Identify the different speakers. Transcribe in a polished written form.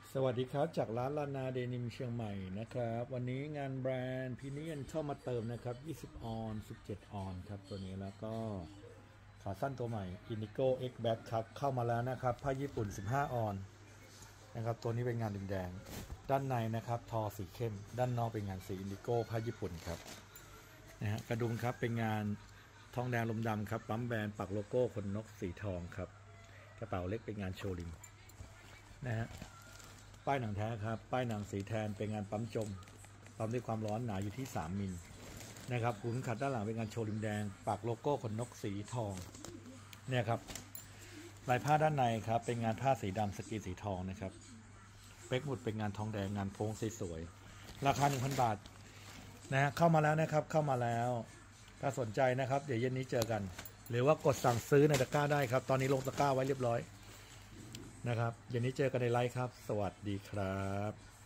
Speaker 1: สวัสดีครับจากร้านลานาเดนิมเชียงใหม่นะครับวันนี้งานแบรนด์พรีเมียมเข้ามาเติมนะครับ20ออน17ออนครับตัวนี้แล้วก็ขาสั้นตัวใหม่ Indigo X Back ครับเข้ามาแล้วนะครับผ้าญี่ปุ่น15ออนนะครับตัวนี้เป็นงานแดงด้านในนะครับทอสีเข้มด้านนอกเป็นงานสีอินดิโก้ผ้าญี่ปุ่นครับนะฮะกระดุมครับเป็นงานทองแดงลมดำครับปั๊มแบรนด์ปักโลโก้ขนนกสีทองครับกระเป๋าเล็กเป็นงานโชลิงนะฮะป้ายหนังแท้ครับป้ายหนังสีแทนเป็นงานปั๊มจมปั๊มด้วยความร้อนหนาอยู่ที่3มิลนะครับขุนขัดด้านหลังเป็นงานโชลิมแดงปักโลโก้ขนนกสีทองเนี่ยครับลายผ้าด้านในครับเป็นงานผ้าสีดำสกรีนสีทองนะครับเป๊กหมุดเป็นงานทองแดงงานโพงสวยๆราคา 1,000 บาทนะฮะเข้ามาแล้วนะครับเข้ามาแล้วถ้าสนใจนะครับเดี๋ยวเย็นนี้เจอกันหรือว่ากดสั่งซื้อในตะกร้าได้ครับตอนนี้ลงตะกร้าไว้เรียบร้อยนะครับเย็นนี้เจอกันในไลฟ์ครับสวัสดีครับ